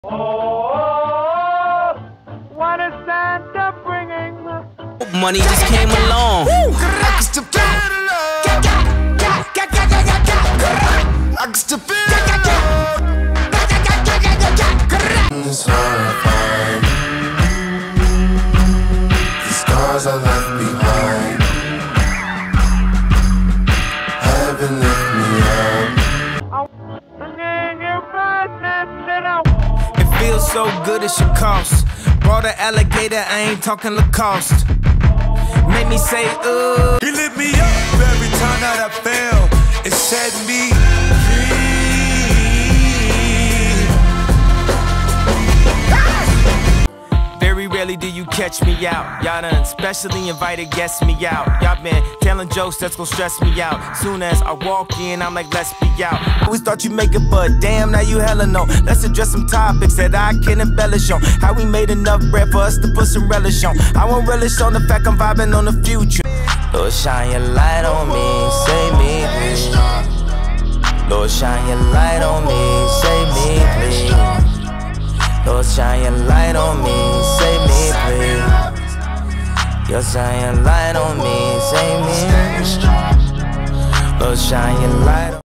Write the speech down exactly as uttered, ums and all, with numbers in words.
Oh, what is Santa bringing? Money just came along. I can still feel it. I can still feel it. It's horrifying. The scars I left behind haven't left me up. It feels so good it should cost. Brought an alligator, I ain't talking Lacoste. Make me say, uh. He lit me up every time that I fell. It set me free. Very rarely do you catch me out. Y'all done specially invited guests me out. Y'all been telling jokes that's gon' stress me out. Soon as I walk in, I'm like, let's be out. Always thought you make it, but damn, now you hella know. Let's address some topics that I can embellish on. How we made enough bread for us to put some relish on. I won't relish on the fact I'm vibing on the future. Lord, shine your light on me, save me, please. Lord, shine your light on me, save me, please. Lord, shine your light on me, save me, please. Lord, shine your light on me, save me. Lord, shine your light on me.